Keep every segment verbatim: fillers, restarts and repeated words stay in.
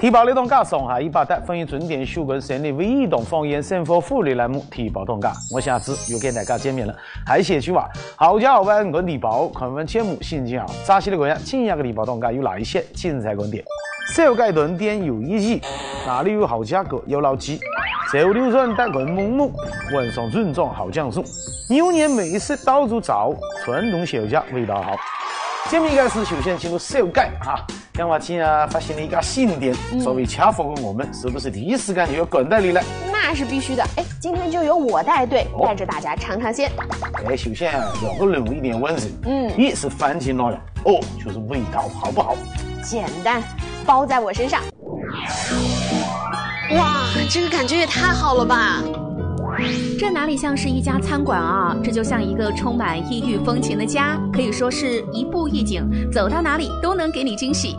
提报呢，同家上下一百搭分于准点修改成立唯一档方言生活福利栏目提报同家，我下次又跟大家见面了。还写句话，好家好玩我提报，看完节目心情好。扎西的个人，今日嘅提报同家有哪一些精彩观点？小街论点有意义，哪里有好价格有老鸡？潮流转带滚木木，晚上尊重好降速。牛年美食到处找，传统小家味道好。节目一开始首先进入小街哈。杨华今啊发现了一家新店，作为恰逢我们，是不是第一时间就要跟带你来？ 那是必须的。哎，今天就由我带队，带着大家尝尝鲜。 哎，首先啊，两个人物一点问题。嗯，一是番茄normal，哦，就是味道好不好？ 简单，包在我身上。 哇，这个感觉也太好了吧！ 这哪里像是一家餐馆啊，这就像一个充满异域风情的家，可以说是一步一景，走到哪里都能给你惊喜。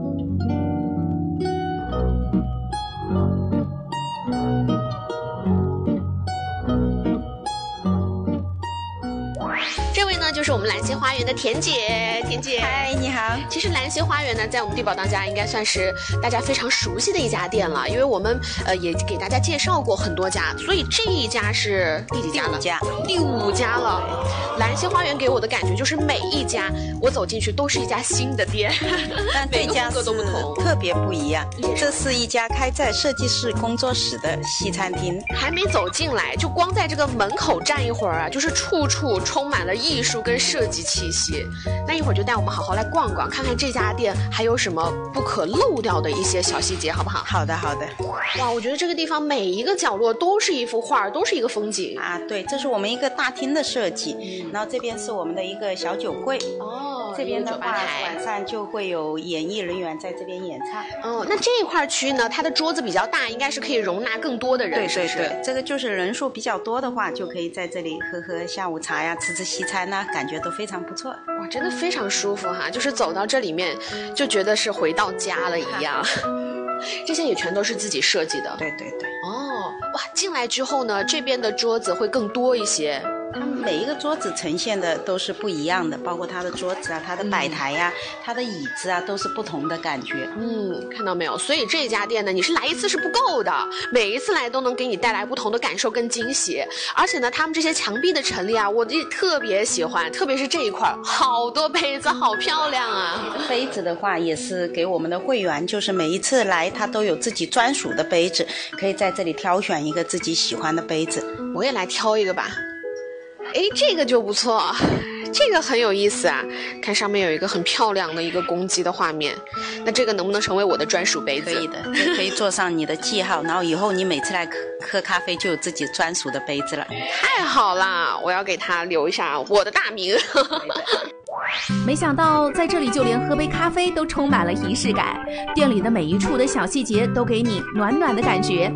这位呢，就是我们兰心花园的田姐，田姐， 嗨，你好。 其实兰心花园呢，在我们地宝当家应该算是大家非常熟悉的一家店了，因为我们呃也给大家介绍过很多家，所以这一家是第几家了？ 第五家， 第五家了。兰心花园给我的感觉就是每一家我走进去都是一家新的店， 但这家是特别不一样。这是一家开在设计师工作室的西餐厅， 还没走进来，就光在这个门口站一会儿啊，就是处处充满了艺术跟设计气息。那一会儿就带我们好好来逛逛，看看这家店还有什么不可漏掉的一些小细节，好不好？ 好的，好的。 哇，我觉得这个地方每一个角落都是一幅画，都是一个风景啊。对，这是我们一个大厅的设计，嗯、然后这边是我们的一个小酒柜。哦，这边的话晚上就会有演艺人员在这边演唱。 哦，那这一块区呢，它的桌子比较大，应该是可以容纳更多的人。 对对对， 是不是？ 这个就是人数比较多的话，就可以在这里喝喝下午茶呀，吃吃西餐呐，感觉都非常不错。 哇，真的非常舒服哈，就是走到这里面就觉得是回到家了一样。这些也全都是自己设计的。 对对对。 哦，哇，进来之后呢，这边的桌子会更多一些。 它每一个桌子呈现的都是不一样的，包括它的桌子啊、它的摆台呀、啊、嗯、它的椅子啊，都是不同的感觉。 嗯，看到没有？所以这家店呢，你是来一次是不够的，每一次来都能给你带来不同的感受跟惊喜。而且呢，他们这些墙壁的陈列啊，我也特别喜欢，特别是这一块，好多杯子，好漂亮啊！ 杯子的话，也是给我们的会员，就是每一次来，他都有自己专属的杯子，可以在这里挑选一个自己喜欢的杯子。 我也来挑一个吧。哎，这个就不错，这个很有意思啊！看上面有一个很漂亮的一个公鸡的画面，那这个能不能成为我的专属杯子？ 可以的，这可以做上你的记号，然后以后你每次来喝喝咖啡就有自己专属的杯子了。 太好了，我要给他留一下我的大名。 没想到在这里就连喝杯咖啡都充满了仪式感，店里的每一处的小细节都给你暖暖的感觉。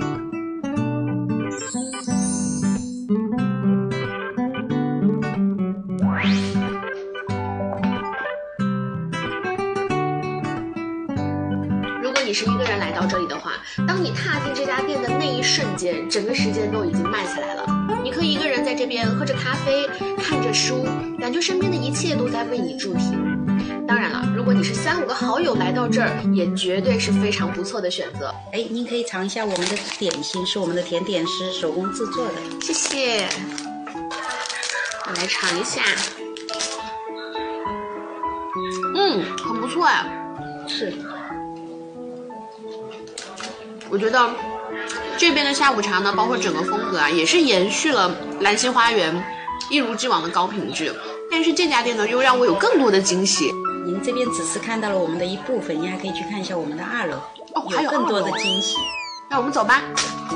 你是一个人来到这里的话，当你踏进这家店的那一瞬间，整个时间都已经慢下来了。你可以一个人在这边喝着咖啡，看着书，感觉身边的一切都在为你助听。当然了，如果你是三五个好友来到这儿，也绝对是非常不错的选择。 哎，您可以尝一下我们的点心，是我们的甜点师手工制作的。 谢谢。我来尝一下。嗯，很不错哎。 是。 我觉得这边的下午茶呢，包括整个风格啊，也是延续了兰心花园一如既往的高品质。但是这家店呢，又让我有更多的惊喜。 您这边只是看到了我们的一部分，您还可以去看一下我们的二楼， 哦，还有更多的惊喜。 那我们走吧。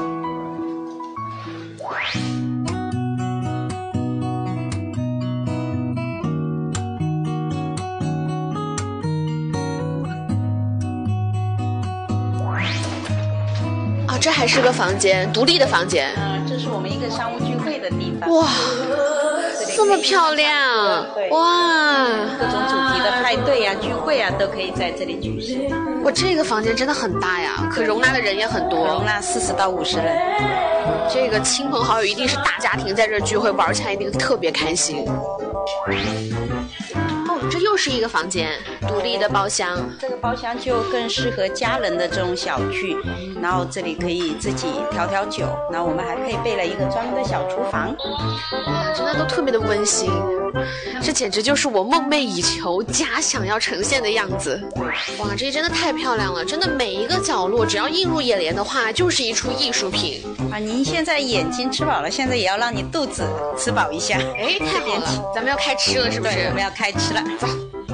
这还是个房间，独立的房间。 啊，这是我们一个商务聚会的地方。 哇，这么漂亮！哇， 各种主题的派对啊、聚会啊，都可以在这里举行。 哇，这个房间真的很大呀，可容纳的人也很多， 容纳四十到五十人。 这个亲朋好友一定是大家庭在这儿聚会，玩起来一定特别开心。哦， 这又是一个房间，独立的包厢。 这个包厢就更适合家人的这种小聚，然后这里可以自己调调酒，然后我们还配备了一个专门的小厨房。 哇，真的都特别的温馨，这简直就是我梦寐以求家想要呈现的样子。哇，这真的太漂亮了，真的每一个角落只要映入眼帘的话，就是一出艺术品啊！您现在眼睛吃饱了，现在也要让你肚子吃饱一下。 哎，太好了，咱们要开吃了是不是？ 对，我们要开吃了， 走。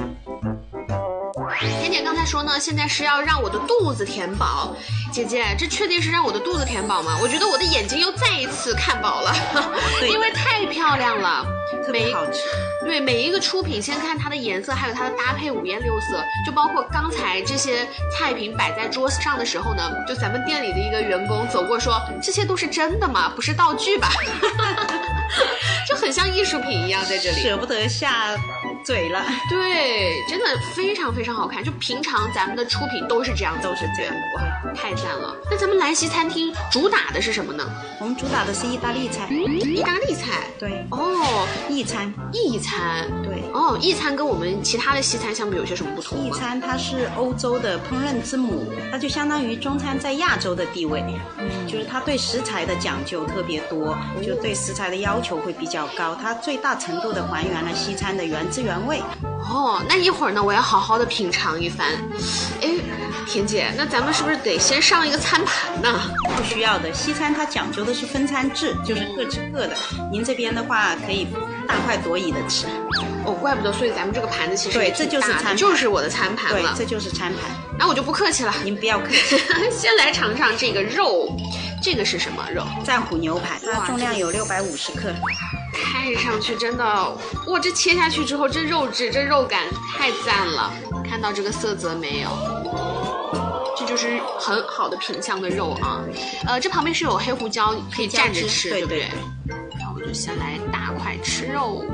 甜甜刚才说呢，现在是要让我的肚子填饱。姐姐，这确定是让我的肚子填饱吗？我觉得我的眼睛又再一次看饱了，因为太漂亮了， 特别好吃。 对，每一个出品，先看它的颜色，还有它的搭配，五颜六色。就包括刚才这些菜品摆在桌子上的时候呢，就咱们店里的一个员工走过说：“这些都是真的吗？不是道具吧？”就很像艺术品一样，在这里舍不得下嘴了。 对，真的非常非常好看。就平常咱们的出品都是这样， 都是这样的， 哇，太赞了。那咱们兰溪餐厅主打的是什么呢？ 我们主打的是意大利菜。 意大利菜， 对。 哦， 意餐， 意餐， 对。 哦，意餐跟我们其他的西餐相比有些什么不同吗？ 意餐它是欧洲的烹饪之母，它就相当于中餐在亚洲的地位。嗯，就是它对食材的讲究特别多，就对食材的要求会比较高，它最大程度的还原了西餐的原汁原味。 哦，那一会儿呢，我要好好的品尝一番。哎，田姐，那咱们是不是得先上一个餐盘呢？ 不需要的，西餐它讲究的是分餐制，就是各吃各的。您这边的话可以大快朵颐的吃。 哦，怪不得，所以咱们这个盘子其实对，这就是餐盘， 就是我的餐盘了。 对，这就是餐盘。 那我就不客气了， 您不要客气。 先来尝尝这个肉，这个是什么肉？ 战虎牛排，它重量有六百五十克。 看上去真的，哇，这切下去之后，这肉质、这肉感太赞了。看到这个色泽没有？这就是很好的品相的肉啊。呃，这旁边是有黑胡椒，可以蘸着吃，对不对？然后我就先来大块吃肉。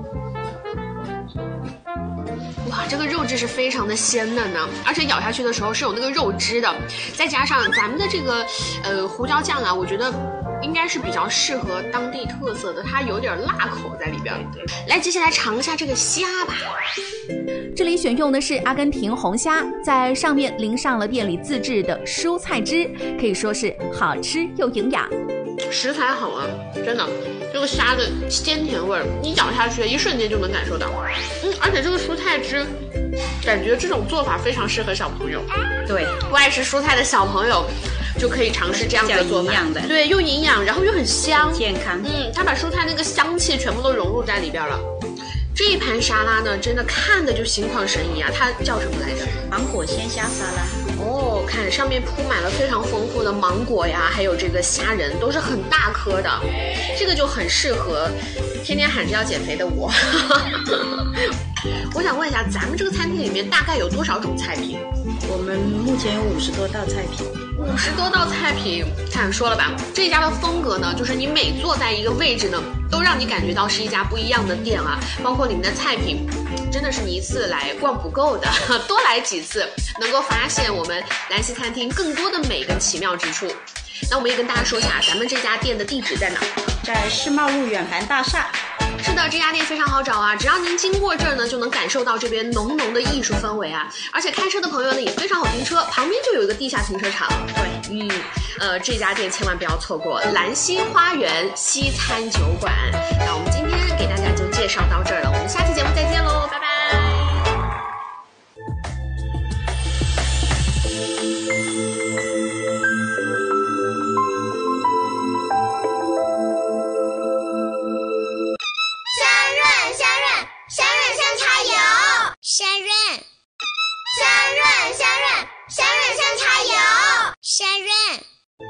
哇，这个肉质是非常的鲜嫩呢，而且咬下去的时候是有那个肉汁的，再加上咱们的这个呃胡椒酱啊，我觉得应该是比较适合当地特色的，它有点辣口在里边。对，来，接下来尝一下这个虾吧。 这里选用的是阿根廷红虾，在上面淋上了店里自制的蔬菜汁，可以说是好吃又营养。 食材好啊，真的，这个虾的鲜甜味儿，你咬下去一瞬间就能感受到。嗯，而且这个蔬菜汁，感觉这种做法非常适合小朋友。 对， 不爱吃蔬菜的小朋友就可以尝试这样的做法。 的对，又营养，然后又很香， 健康。 嗯，它把蔬菜那个香气全部都融入在里边了。这一盘沙拉呢，真的看的就心旷神怡啊！它叫什么来着？ 芒果鲜虾沙拉。 哦，看上面铺满了非常丰富的芒果呀，还有这个虾仁，都是很大颗的，这个就很适合天天喊着要减肥的我。我想问一下，咱们这个餐厅里面大概有多少种菜品？ 我们目前有五十多道菜品。 五十多道菜品，看说了吧，这家的风格呢，就是你每坐在一个位置呢，都让你感觉到是一家不一样的店啊。包括里面的菜品，真的是你一次来逛不够的，多来几次，能够发现我们兰溪餐厅更多的美跟奇妙之处。那我们也跟大家说一下，咱们这家店的地址在哪？ 在世贸路远环大厦。 是的，这家店非常好找啊，只要您经过这儿呢，就能感受到这边浓浓的艺术氛围啊。而且开车的朋友呢也非常好停车，旁边就有一个地下停车场。对，嗯，呃，这家店千万不要错过，兰溪花园西餐酒馆。那我们今天给大家就介绍到这儿了，我们下期节目再见喽，拜拜。 香润，香润，香润，香润香茶油，香润。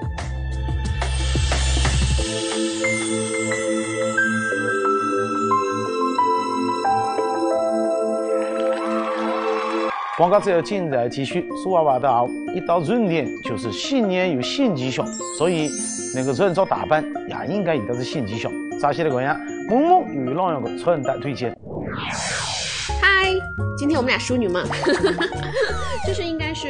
广告之后精彩继续。俗话话得好，一到春天就是新年有新气象，所以那个人造打扮也应该有的是新气象。扎西的观呀，萌萌与浪样的穿搭推荐。 嗨，今天我们俩淑女嘛，就是应该是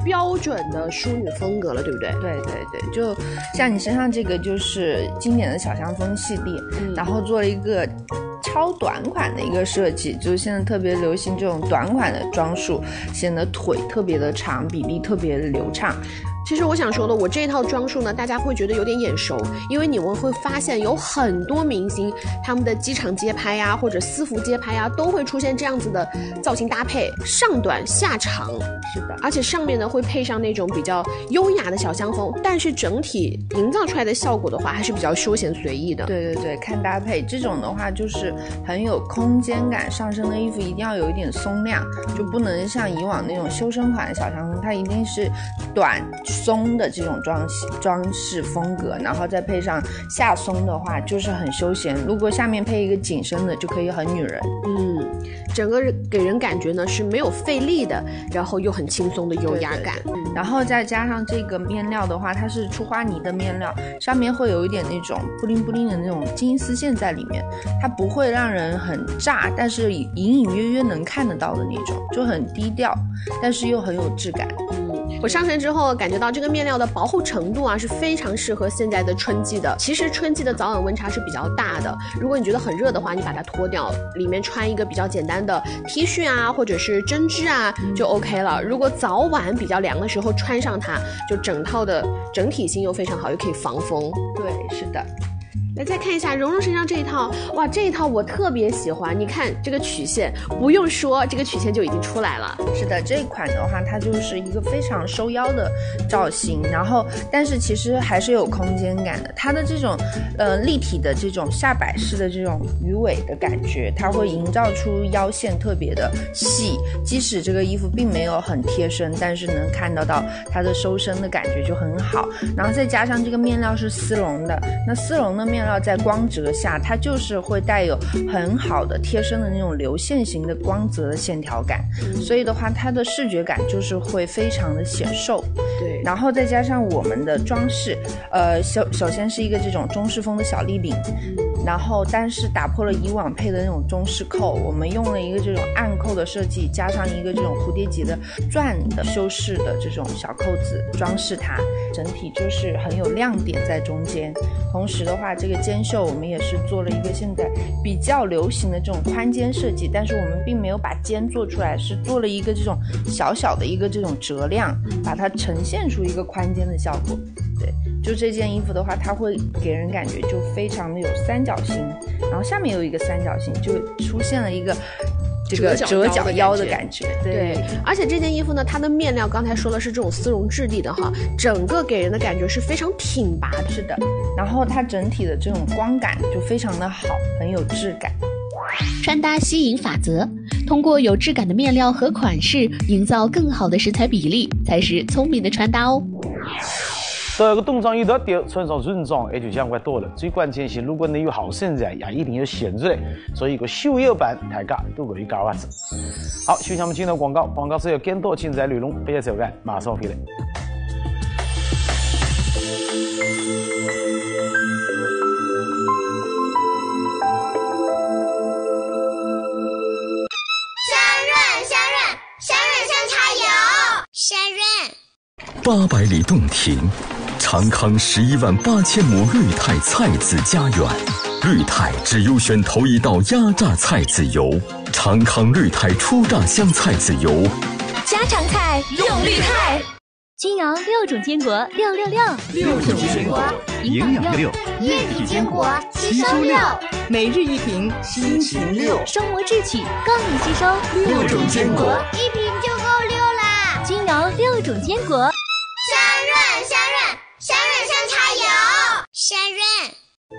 标准的淑女风格了，对不对？ 对对对，就像你身上这个就是经典的小香风系列，嗯、然后做了一个超短款的一个设计，就是现在特别流行这种短款的装束，显得腿特别的长，比例特别的流畅。 其实我想说的，我这一套装束呢，大家会觉得有点眼熟，因为你们会发现有很多明星他们的机场街拍呀、啊，或者私服街拍呀、啊，都会出现这样子的造型搭配，上短下长。 是的， 而且上面呢会配上那种比较优雅的小香风，但是整体营造出来的效果的话，还是比较休闲随意的。 对对对，看搭配，这种的话就是很有空间感，上身的衣服一定要有一点松量，就不能像以往那种修身款的小香风，它一定是短松的这种装装饰风格，然后再配上下松的话就是很休闲，如果下面配一个紧身的就可以很女人。 嗯，整个给人感觉呢是没有费力的，然后又很轻松的优雅感。 对对对，然后再加上这个面料的话，它是出花呢的面料，上面会有一点那种布灵布灵的那种金丝线在里面，它不会让人很炸，但是隐隐约约能看得到的那种，就很低调，但是又很有质感。 我上身之后感觉到这个面料的薄厚程度啊是非常适合现在的春季的。其实春季的早晚温差是比较大的，如果你觉得很热的话，你把它脱掉，里面穿一个比较简单的 T 恤啊，或者是针织啊就 OK 了。如果早晚比较凉的时候穿上它，就整套的整体性又非常好，又可以防风。 对，是的。 来再看一下蓉蓉身上这一套，哇，这一套我特别喜欢。你看这个曲线，不用说，这个曲线就已经出来了。 是的，这一款的话，它就是一个非常收腰的造型，然后但是其实还是有空间感的。它的这种呃立体的这种下摆式的这种鱼尾的感觉，它会营造出腰线特别的细，即使这个衣服并没有很贴身，但是能看得到它的收身的感觉就很好。然后再加上这个面料是丝绒的，那丝绒的面料在光泽下，它就是会带有很好的贴身的那种流线型的光泽的线条感，所以的话它的视觉感就是会非常的显瘦。 对， 然后再加上我们的装饰，呃，首首先是一个这种中式风的小立领，然后但是打破了以往配的那种中式扣，我们用了一个这种暗扣的设计，加上一个这种蝴蝶结的钻的修饰的这种小扣子装饰它，整体就是很有亮点在中间。同时的话，这个肩袖我们也是做了一个现在比较流行的这种宽肩设计，但是我们并没有把肩做出来，是做了一个这种小小的一个这种折量，把它呈现出一个宽肩的效果。对，就这件衣服的话，它会给人感觉就非常的有三角形，然后下面有一个三角形，就出现了一个这个折角腰的感觉。对， 对，而且这件衣服呢，它的面料刚才说了是这种丝绒质地的哈，整个给人的感觉是非常挺拔的。 是的，然后它整体的这种光感就非常的好，很有质感。 穿搭吸引法则，通过有质感的面料和款式，营造更好的食材比例，才是聪明的穿搭哦。 这个冬装衣得掉，穿上润装也就相关多了。最关键是，如果你有好身材，也一定要显出来。所以个秀腰版大家都可以搞下子。好，休息我们进入广告，广告之后更多精彩内容，不要走开，马上回来。 山润， 八百里洞庭，长康十一万八千亩绿泰菜籽家园。绿泰只优选头一道压榨菜籽油，长康绿泰初榨香菜籽油。 家常菜用绿泰。金瑶六种坚果六六六， 六种坚果，营养六， 液体坚果吸收六， 每日一瓶，心情六， 生活智取更易吸收。 六种坚果， 一瓶就够六啦。 金瑶六种坚果， 山润山润山润山茶油，山润。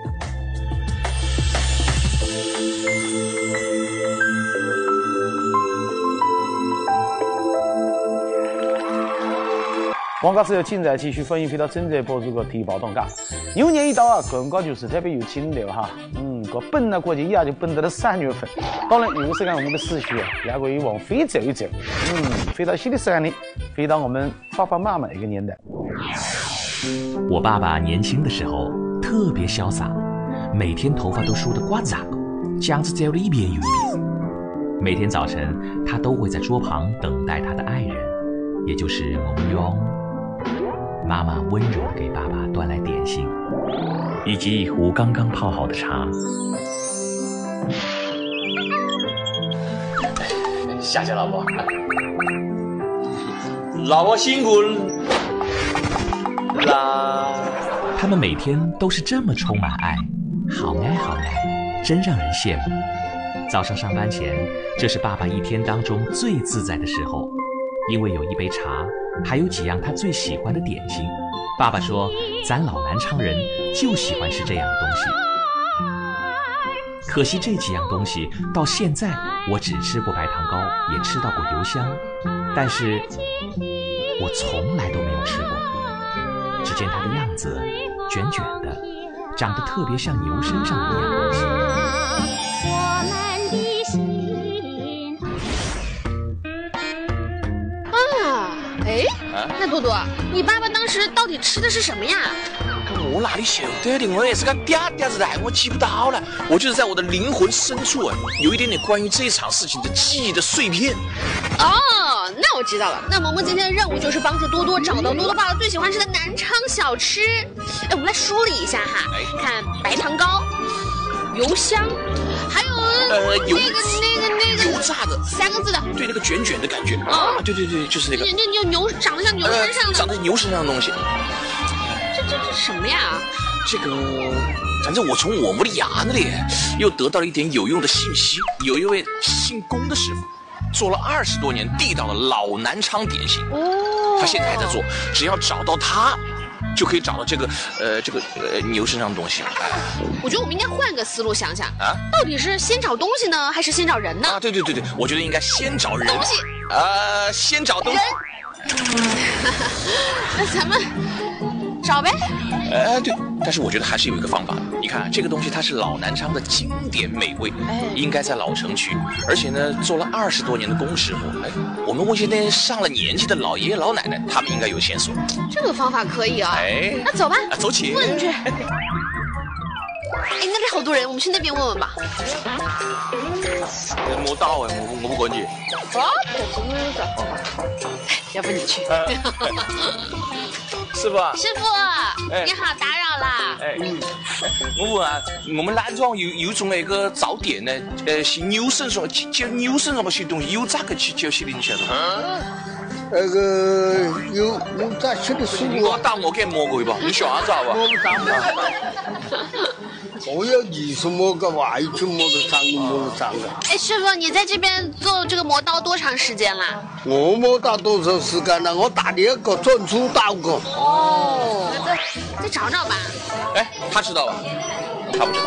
广告之后，现在继续欢迎回到正在播出的提报当家。牛年一到啊，广告就是特别有情调哈。嗯，个奔啊，过去一下就奔到了三月份。当然，有时间我们的思绪啊，也可以往回走一走。嗯，飞到新的三年，飞到我们爸爸妈妈一个年代。 我爸爸年轻的时候特别潇洒，每天头发都梳得瓜子儿，姜子摘了一遍又一遍。每天早晨，他都会在桌旁等待他的爱人。 也就是蒙雍。妈妈温柔地给爸爸端来点心，以及一壶刚刚泡好的茶。 谢谢老婆，老婆辛苦啦。 他们每天都是这么充满爱，好爱好爱，真让人羡慕。早上上班前，这是爸爸一天当中最自在的时候，因为有一杯茶，还有几样他最喜欢的点心。爸爸说，咱老南昌人就喜欢吃这样的东西。可惜这几样东西到现在我只吃过白糖糕，也吃到过油香，但是我从来都没有吃过。只见它的样子卷卷的，长得特别像牛身上的一样东西。 啊，哎，那多多，你爸爸当时到底吃的是什么呀？ 我哪里晓得的？我也是个嗲嗲子的，我记不到了。我就是在我的灵魂深处啊，有一点点关于这场事情的记忆的碎片。 哦，那我知道了。那萌萌今天的任务就是帮助多多找到多多爸爸最喜欢吃的南昌小吃。哎，我们来梳理一下哈，看白糖糕、油香，还有呃油那个那个那个油炸的三个字的， 对，那个卷卷的感觉啊，对对对，就是那个。 牛牛牛长得像牛身上的， 长得牛身上的东西。 这这这什么呀？ 这个，反正我从我母的牙那里又得到了一点有用的信息。有一位姓龚的师傅，做了二十多年地道的老南昌点心。哦，他现在还在做，只要找到他，就可以找到这个呃这个呃牛身上的东西。 我觉得我们应该换个思路想想啊，到底是先找东西呢，还是先找人呢？ 啊，对对对对，我觉得应该先找人。 东西， 呃，先找东西。 那咱们。找呗， 呃对，但是我觉得还是有一个方法的。你看这个东西它是老南昌的经典美味，哎，应该在老城区，而且呢做了二十多年的龚师傅，哎，我们问些那上了年纪的老爷爷老奶奶，他们应该有线索。 这个方法可以啊，哎，那走吧， 啊、走起， 问去。哎，那边好多人，我们去那边问问吧。 没到哎，我我不管你。 啊，真的是，要不你去。 师傅， 师傅，哎、你好，打扰啦。 哎，我问啊，我们南庄有有种那个早点呢，呃，是牛身上叫牛身上的些东西，有咋个去叫些的，你晓得吗？ 那个有有咋吃的食物？ 你给我打我给摸过一把，你晓得咋吧？ 我不打我要你什么个玩意去摸的脏摸的脏的？ 哎，师傅，你在这边做这个磨刀多长时间啦？ 我磨刀多长时间了？我打第一个转出刀个。 哦，再再找找吧。 哎，他知道吧？他不知道。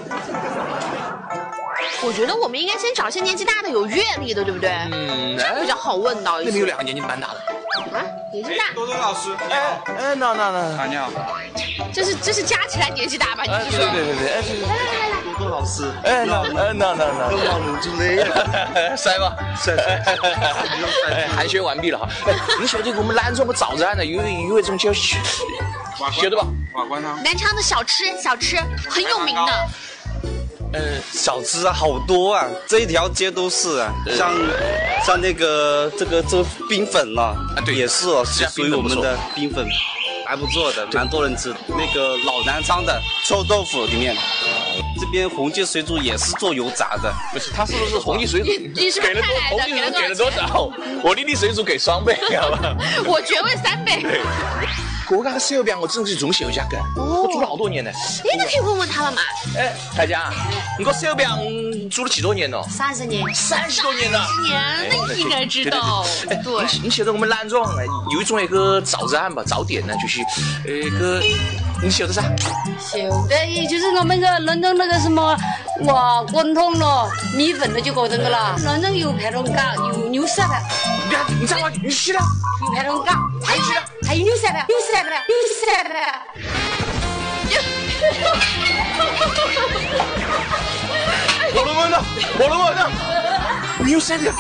我觉得我们应该先找些年纪大的、有阅历的，对不对？嗯，这比较好问到一些。 那边有两个年纪蛮大的。 啊，年纪大。 多多老师， 哎哎，那那那， 啊你好。 这是这是加起来年纪大吧？你是说？对对对对，哎， 来来来来， 多多老师， 哎那哎那那那， 都往卤子嘞， 塞吧，塞塞，哎，寒暄完毕了哈。哎，你晓得我们南庄个早餐呢，有有一种叫晓得吧？ 瓦罐汤。 南昌的小吃小吃很有名的。 呃，小吃啊，好多啊，这一条街都是啊，像像那个这个这冰粉啊， 啊对， 也是哦，是属于我们的冰粉，还不错的，蛮多人吃。那个老南昌的臭豆腐里面，这边红记水煮也是做油炸的， 不是，他是不是红记水煮？ 你是给了多红记水煮给了多少？我丽丽水煮给双倍，好吧？ 我绝味三倍。 我那个手表我真是从小价格，我煮了好多年呢。 哎，那可以问问他了嘛？ 哎，大家，你个手表煮了几多年了？ 三十年。 三十多年了。 三十年，那应该知道。 哎，你你晓得我们南庄有一种那个早餐吧，早点呢，就是那个，你晓得啥？ 晓得，就是我们个伦敦那个什么瓦罐汤咯，米粉的就嗰種噶啦。倫敦有排龍角，有牛舌的。 你你再話你去了？ 有排龍角，還有還有牛舌的，牛舌的，牛舌的。 我能問啊！我能問啊！牛舌的。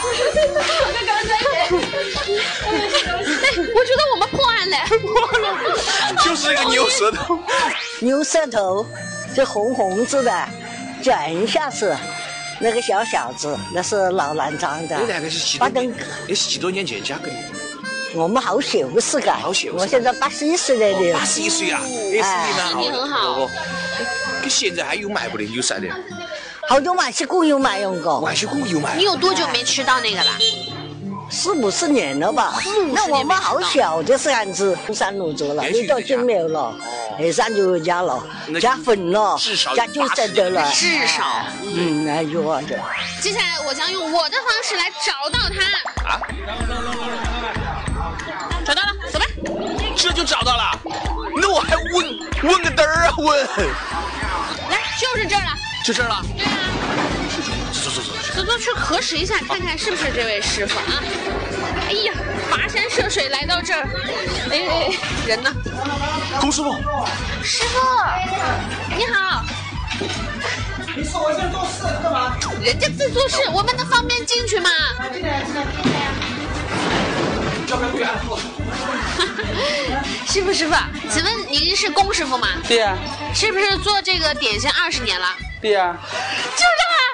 哎，我觉得我们破案了。 就是那个牛舌头。 牛舌头，这红红子的，卷下去。那个小小子，那是老南昌的。 那两个是几多年？也是几多年前加的。 我们好小的时间， 好小， 我现在八十一岁了的。 八十一岁啊， 哎， 身体很好。 你现在还有卖不的？有啥的？ 好多万寿菇有卖用过。 万寿菇有卖。 你有多久没吃到那个了？ 四五十年了吧。那我们好小的时候子，中山路做了，那到就没有了。后山就加了，加粉了，加韭菜的了。 至少。 嗯，那有啊的。 接下来我将用我的方式来找到它。 啊？ 找到了，走吧。 这就找到了？那我还问问个嘚儿啊问？ 来，就是这儿了。 就这儿了。 对啊。 走走走走走去核实一下，看看是不是这位师傅啊？哎呀，跋山涉水来到这儿，哎哎，人呢？ 龚师傅。 师傅，你好。 你说我在做事干嘛？ 人家在做事，我们能方便进去吗？ 进来进来进来呀！交给会员。 师傅师傅，请问您是龚师傅吗？ 对呀、啊。 是不是做这个点心二十年了？ 对呀、啊。 就这么。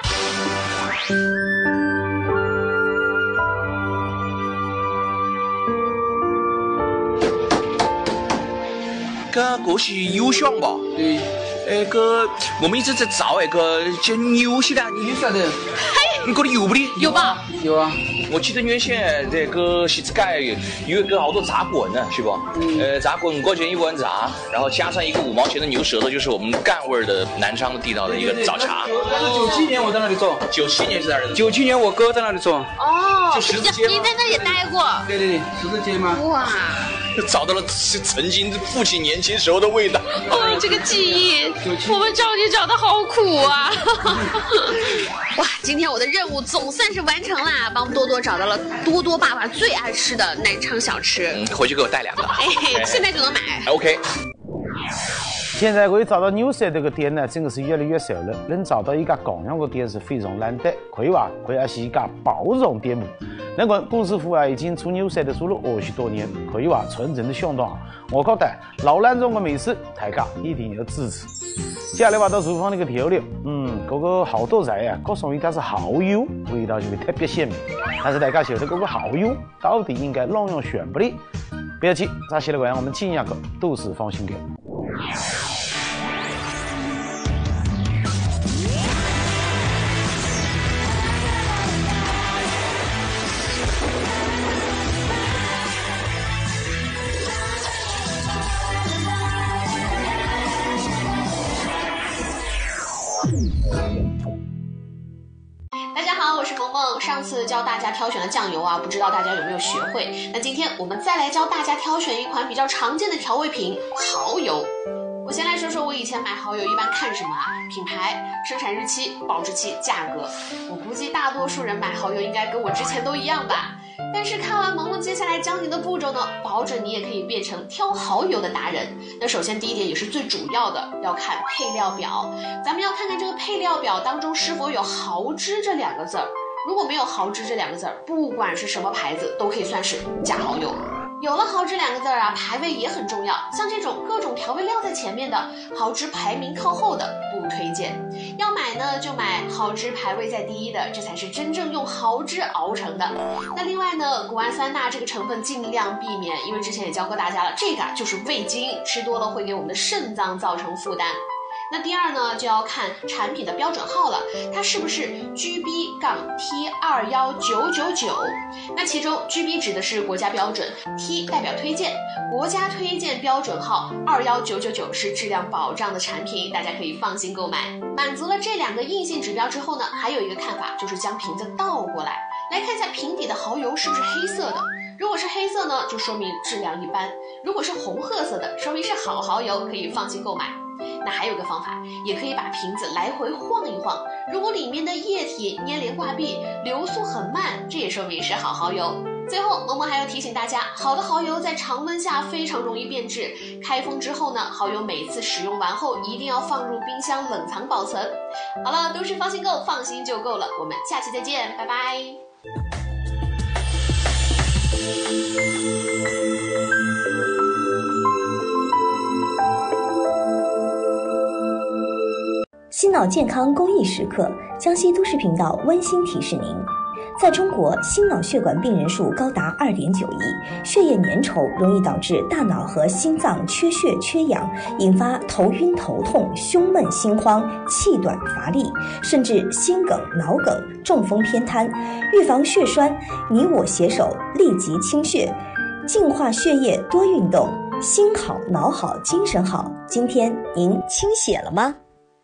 个个是优享吧？ 对。 哎个，我们一直在找那个叫牛些的， 你晓得？ 嘿， 你觉得有不的？ 有吧？ 有啊。 我记得原先这个西子街有一个好多炸滚呢，是不？嗯。呃，炸滚五块钱一碗炸，然后加上一个五毛钱的牛舌头，就是我们赣味的南昌的地道的一个早茶。 那是九七年我在那里做。 九七年是在那里。 九七年我哥在那里做。 哦。 就十字街。 你在那也待过？ 对对对，十字街吗？ 哇。 找到了曾经父亲年轻时候的味道。 哦，这个记忆，我们找你找的好苦啊！哇，今天我的任务总算是完成啦，帮多多找到了多多爸爸最爱吃的南昌小吃。 嗯，回去给我带两个。 哎，现在就能买。 OK。 现在可以找到牛山这个店呢，真的是越来越少了。能找到一家这样的店是非常难得，可以话可以说是一家包容店铺。那个龚师傅啊，已经做牛山的做了二十多年，可以话传承的相当好。我觉得老南庄的美食，大家一定要支持。接下来话到厨房那个调料，嗯，这个好多菜啊，各种一它是蚝油，味道就会特别鲜美。但是大家晓得这个蚝油到底应该啷样选不的？不要急，咱先来玩我们今夜的都市放心歌。 上次教大家挑选的酱油啊，不知道大家有没有学会？那今天我们再来教大家挑选一款比较常见的调味品——蚝油。我先来说说我以前买蚝油一般看什么啊？品牌、生产日期、保质期、价格。我估计大多数人买蚝油应该跟我之前都一样吧。但是看完萌萌接下来教你的步骤呢，保准你也可以变成挑蚝油的达人。那首先第一点也是最主要的，要看配料表。咱们要看看这个配料表当中是否有蚝汁这两个字儿。如果没有蚝汁这两个字儿，不管是什么牌子都可以算是假蚝油。有了蚝汁两个字儿啊，排位也很重要。像这种各种调味料在前面的，蚝汁排名靠后的不推荐。要买呢就买蚝汁排位在第一的，这才是真正用蚝汁熬成的。那另外呢，谷氨酸钠这个成分尽量避免，因为之前也教过大家了，这个就是味精，吃多了会给我们的肾脏造成负担。那第二呢，就要看产品的标准号了，它是不是 G B T 二一九九九？那其中 G B 指的是国家标准 ，T 代表推荐，国家推荐标准号二一九九九是质量保障的产品，大家可以放心购买。满足了这两个硬性指标之后呢，还有一个看法就是将瓶子倒过来，来看一下瓶底的蚝油是不是黑色的。如果是黑色呢，就说明质量一般；如果是红褐色的，说明是好蚝油，可以放心购买。那还有个方法，也可以把瓶子来回晃一晃，如果里面的液体粘连挂壁，流速很慢，这也说明是好蚝油。最后萌萌还要提醒大家，好的蚝油在常温下非常容易变质，开封之后呢，蚝油每次使用完后一定要放入冰箱冷藏保存。好了，都是放心购，放心就够了，我们下期再见，拜拜。 心脑健康公益时刻，江西都市频道温馨提示您： 在中国，心脑血管病人数高达 二点九亿，血液粘稠容易导致大脑和心脏缺血缺氧，引发头晕头痛、胸闷心慌、气短乏力，甚至心梗、脑梗、中风偏瘫。预防血栓，你我携手，立即清血，净化血液，多运动，心好、脑好、精神好。今天您清血了吗？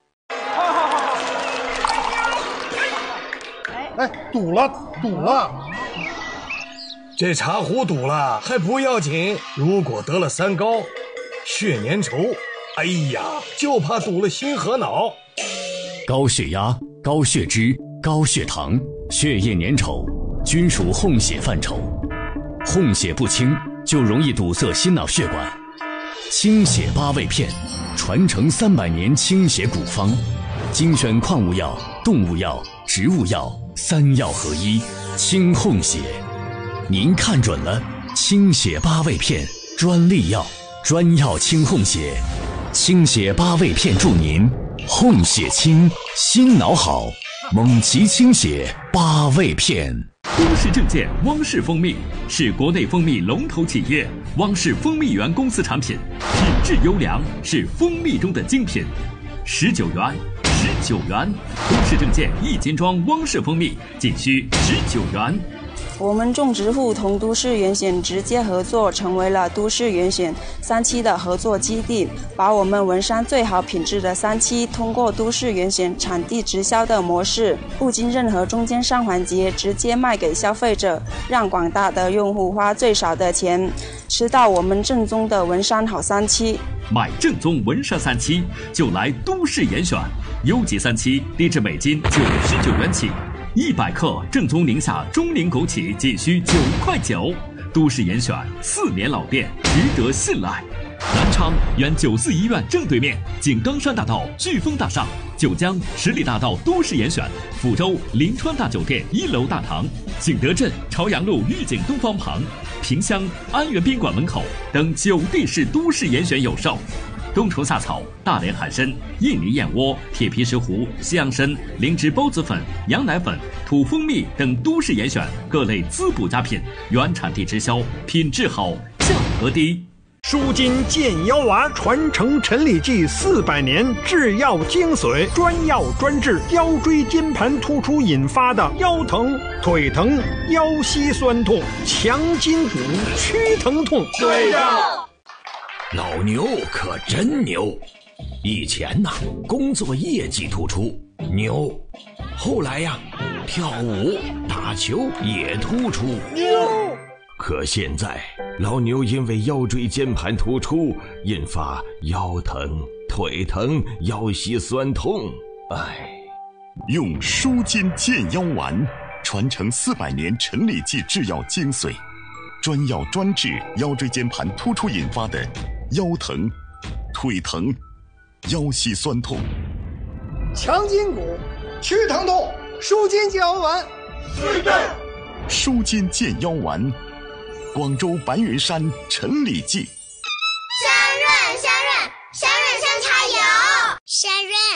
哎，堵了，堵了！ 这茶壶堵了还不要紧，如果得了三高，血粘稠，哎呀，就怕堵了心和脑。 高血压、高血脂、高血糖、血液粘稠，均属混血范畴。混血不清，就容易堵塞心脑血管。清血八味片，传承三百年清血古方，精选矿物药、动物药、植物药。三药合一，清混血，您看准了，清血八味片专利药，专药清混血，清血八味片助您混血清，心脑好，蒙奇清血八味片。 都市证券汪氏蜂蜜是国内蜂蜜龙头企业，汪氏蜂蜜园公司产品，品质优良，是蜂蜜中的精品。十九元。十九元，都市证券一斤装汪氏蜂蜜仅需十九元。 我们种植户同都市原险直接合作，成为了都市原险三期的合作基地，把我们文山最好品质的三期通过都市原险产地直销的模式，不经任何中间商环节，直接卖给消费者，让广大的用户花最少的钱，吃到我们正宗的文山好三期。 买正宗文山三期就来都市严选，优级三期低至每斤九十九元起，一百克正宗宁夏钟灵枸杞仅需九块九。都市严选四年老店，值得信赖。南昌原九四医院正对面，井冈山大道飓风大厦，九江十里大道都市严选，抚州临川大酒店一楼大堂，景德镇朝阳路御景东方旁，萍乡安源宾馆门口等九地市都市严选有售。冬虫夏草、大连海参、印尼燕窝、铁皮石斛、西洋参、灵芝孢子粉、羊奶粉、土蜂蜜等都市严选各类滋补佳品，原产地直销，品质好，价格低。 舒筋健腰丸，传承陈李济四百年制药精髓，专药专治腰椎间盘突出引发的腰疼、腿疼、腰膝酸痛、强筋骨、屈疼痛。 对的，老牛可真牛。以前呐，工作业绩突出，牛；后来呀，跳舞、打球也突出， 牛。 可现在，老牛因为腰椎间盘突出，引发腰疼、腿疼、腰膝酸痛。哎， 用舒筋健腰丸，传承四百年陈李济制药精髓，专药专治腰椎间盘突出引发的腰疼、腿疼、腰膝酸痛。 强筋骨、屈疼痛，舒筋健腰丸。对的， 舒筋健腰丸。广州白云山陈李济。 香润香润香润香茶油，香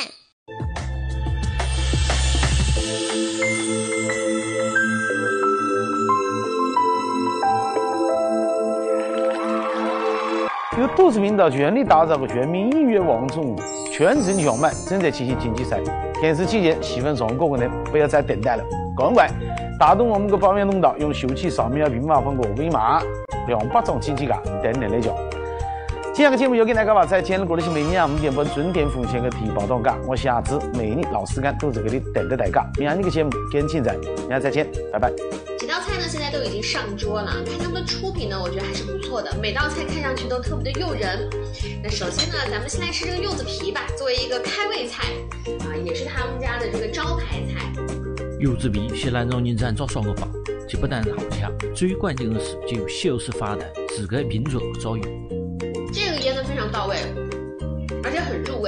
润。由都市频道全力打造的全民音乐网综全程小麦正在进行竞技赛，电视期间喜欢上歌的人不要再等待了，赶快打动我们的报名通道，用手机扫描屏幕上的二维码，两百张竞技卡等你来奖。今天的节目又给大家话再见了，过的是每年五点半准点奉献的提报档价，我下次每日老时间都在这里等着大家。明天这个节目跟进在，明天再见，拜拜。 几道菜呢，现在都已经上桌了，看他们的出品呢，我觉得还是不错的，每道菜看上去都特别的诱人。那首先呢，咱们先来吃这个柚子皮吧，作为一个开胃菜啊，也是他们家的这个招牌菜。 柚子皮是咱让人咱做双个法，就不但好吃，最关键的是就有修饰发的，自个民族造诣。 这个腌的非常到位，